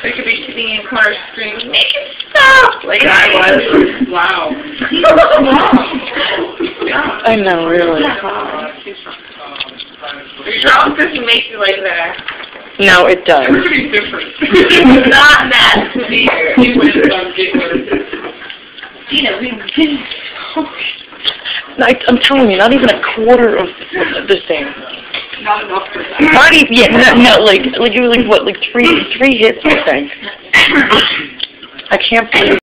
They could be sitting in corner screaming, make it stop! Like I was. Wow. I know, really. Your drunk doesn't make you like that. No, it does. Everybody's different. It's not that severe. It went from I'm telling you, not even a quarter of the thing. Not enough for that. Not even, yeah, no, like it was like what, like three hits, I think. I can't believe.